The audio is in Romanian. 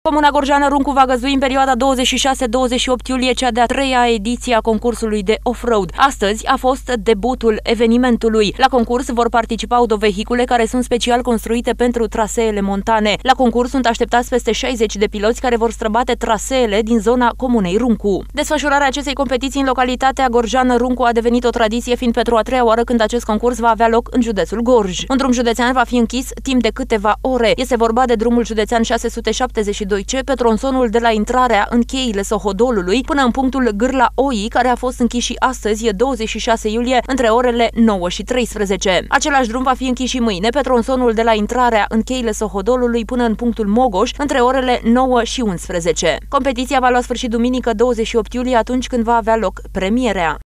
Comuna Gorjeană Runcu va găzdui în perioada 26-28 iulie cea de-a treia ediție a concursului de off-road. Astăzi a fost debutul evenimentului. La concurs vor participa autovehicule care sunt special construite pentru traseele montane. La concurs sunt așteptați peste 60 de piloți care vor străbate traseele din zona comunei Runcu. Desfășurarea acestei competiții în localitatea Gorjeană Runcu a devenit o tradiție, fiind pentru a treia oară când acest concurs va avea loc în județul Gorj. Un drum județean va fi închis timp de câteva ore. Este vorba de drumul județean 672C pe tronsonul de la intrarea în cheile Sohodolului până în punctul Gârla Oii, care a fost închis și astăzi, 26 iulie, între orele 9 și 13. Același drum va fi închis și mâine pe tronsonul de la intrarea în cheile Sohodolului până în punctul Mogoș, între orele 9 și 11. Competiția va lua sfârșit duminică 28 iulie, atunci când va avea loc premierea.